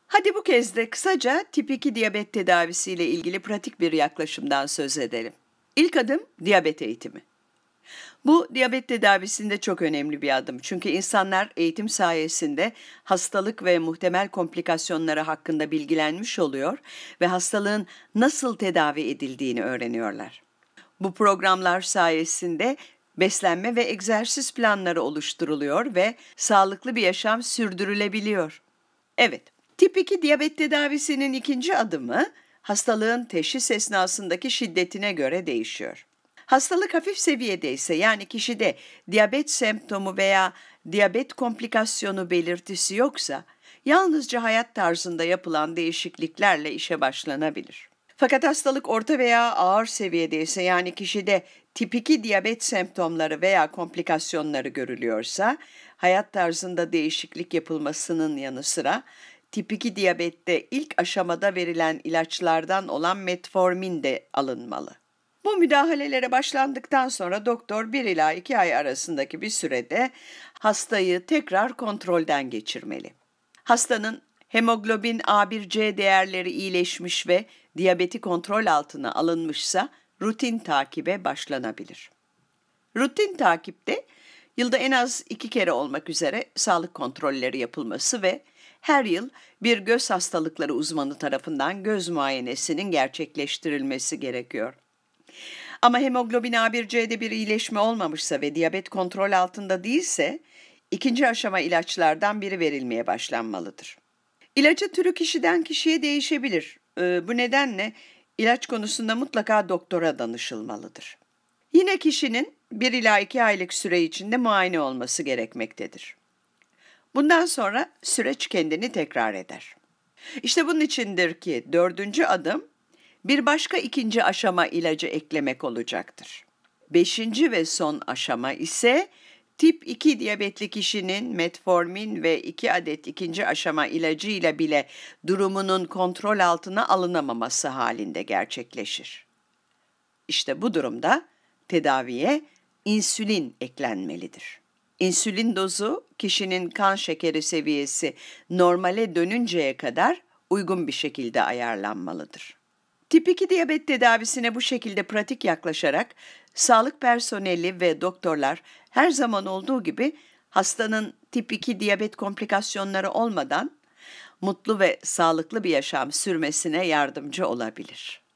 Hadi bu kez de kısaca tip 2 diyabet tedavisiyle ilgili pratik bir yaklaşımdan söz edelim. İlk adım diyabet eğitimi. Bu diyabet tedavisinde çok önemli bir adım. Çünkü insanlar eğitim sayesinde hastalık ve muhtemel komplikasyonları hakkında bilgilenmiş oluyor ve hastalığın nasıl tedavi edildiğini öğreniyorlar. Bu programlar sayesinde beslenme ve egzersiz planları oluşturuluyor ve sağlıklı bir yaşam sürdürülebiliyor. Evet, tip 2 diyabet tedavisinin ikinci adımı hastalığın teşhis esnasındaki şiddetine göre değişiyor. Hastalık hafif seviyedeyse yani kişide diyabet semptomu veya diyabet komplikasyonu belirtisi yoksa yalnızca hayat tarzında yapılan değişikliklerle işe başlanabilir. Fakat hastalık orta veya ağır seviyedeyse yani kişide tip 2 diyabet semptomları veya komplikasyonları görülüyorsa hayat tarzında değişiklik yapılmasının yanı sıra tip 2 diyabette ilk aşamada verilen ilaçlardan olan metformin de alınmalı. Bu müdahalelere başlandıktan sonra doktor 1 ila 2 ay arasındaki bir sürede hastayı tekrar kontrolden geçirmeli. Hastanın hemoglobin A1C değerleri iyileşmiş ve diyabeti kontrol altına alınmışsa rutin takibe başlanabilir. Rutin takipte yılda en az 2 kere olmak üzere sağlık kontrolleri yapılması ve her yıl bir göz hastalıkları uzmanı tarafından göz muayenesinin gerçekleştirilmesi gerekiyor. Ama hemoglobin A1C'de bir iyileşme olmamışsa ve diyabet kontrol altında değilse, ikinci aşama ilaçlardan biri verilmeye başlanmalıdır. İlacı türü kişiden kişiye değişebilir. Bu nedenle ilaç konusunda mutlaka doktora danışılmalıdır. Yine kişinin 1 ila 2 aylık süre içinde muayene olması gerekmektedir. Bundan sonra süreç kendini tekrar eder. İşte bunun içindir ki 4. adım bir başka ikinci aşama ilacı eklemek olacaktır. 5. ve son aşama ise tip 2 diyabetli kişinin metformin ve 2 adet ikinci aşama ilacı ile bile durumunun kontrol altına alınamaması halinde gerçekleşir. İşte bu durumda tedaviye insülin eklenmelidir. İnsülin dozu kişinin kan şekeri seviyesi normale dönünceye kadar uygun bir şekilde ayarlanmalıdır. Tip 2 diyabet tedavisine bu şekilde pratik yaklaşarak sağlık personeli ve doktorlar her zaman olduğu gibi hastanın tip 2 diyabet komplikasyonları olmadan mutlu ve sağlıklı bir yaşam sürmesine yardımcı olabilir.